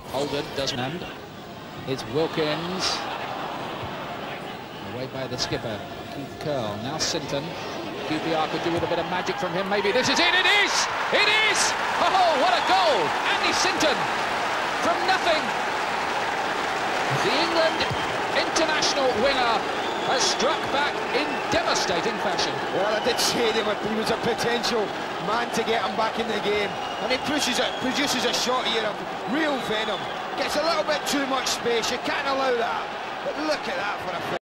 Holden doesn't end. It's Wilkins. Away by the skipper, Curle. Now Sinton. QPR could do with a bit of magic from him. Maybe this is it. It is! It is! Oh, what a goal! Andy Sinton from nothing. The England international winger has struck back in devastating fashion. Well, I did say he was a potential man to get him back in the game, and he produces a shot here of real venom. Gets a little bit too much space. You can't allow that. But look at that for a